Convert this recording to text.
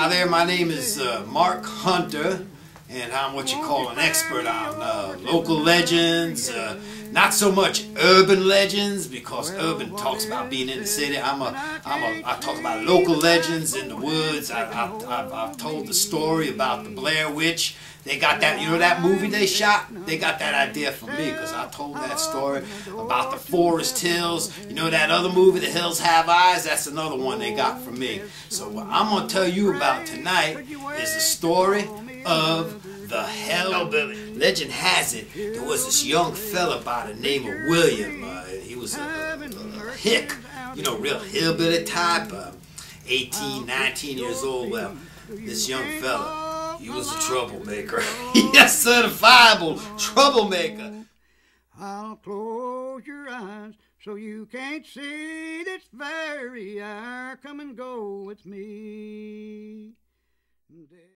there, my name is Mark Hunter, and I'm what you call an expert on local legends, not so much urban legends, because urban talks about being in the city. I talk about local legends in the woods. I've told the story about the Blair Witch. They got that, you know that movie they shot? They got that idea from me, because I told that story about the Forest Hills. You know that other movie, The Hills Have Eyes? That's another one they got from me. So what I'm going to tell you about tonight is the story of the Hellbilly. Legend has it, there was this young fella by the name of William. He was a hick, you know, real hillbilly type, 18, 19 years old. Well, this young fella, he was a troublemaker. Yes, certifiable troublemaker. I'll close your eyes so you can't see this very hour. Come and go with me.